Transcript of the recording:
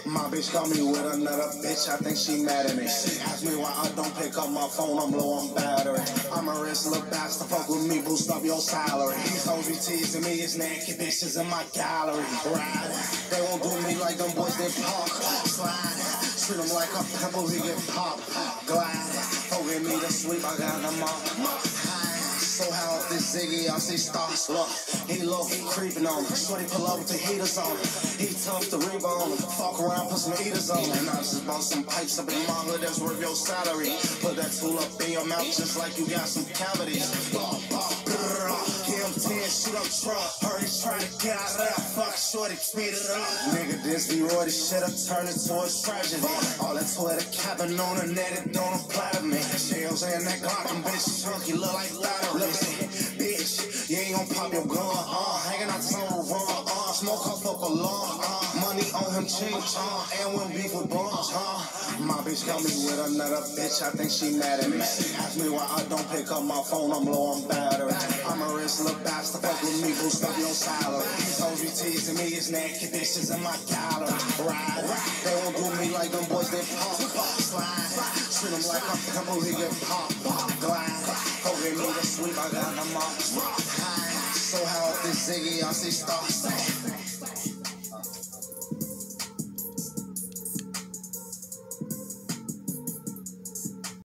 My bitch call me with another bitch, I think she mad at me. She asked me why I don't pick up my phone, I'm low on battery. I'm a wrestler bastard, fuck with me, boost up your salary. These hoes be teasing me, it's naked bitches in my gallery. Ride, they won't do me like them boys that park. Slide, treat them like a pebble, he get popped. Glide, forget me to sleep, I got them up. So how off this Ziggy, I see stars. Look, he low, he creeping on me. Shorty pull up with the heaters on me. He tough to rebound. Fuck around, put some heaters on me. And I just bought some pipes up in my hood that's worth your salary. Put that tool up in your mouth just like you got some cavities. Give him 10, shoot up truck. Heard he trying to get out of there. Fuck shorty, speed it up. Nigga, this be Roy, this shit I turn into a tragedy. All that Twitter capping on the net, it don't apply to me. Shells and that Glock, them bitch chunky, look like lottery. Bitch, you ain't gon' pop your gun, hanging out some run, smoke off up a lawn, money on him cheap, and when beef with bums, My bitch got me with another bitch, I think she mad at me. She asked me why I don't pick up my phone, I'm low on battery. I'm a wrestler bastard, fuck with me, boost up your salary. These hoes be teasing me, it's naked bitches in my gallery. Ride, they won't do me like them boys that pop, slide, treat them like a pebble, he get pop, glide, forget me to sleep, I got them up. So how off this Ziggy, I see stars.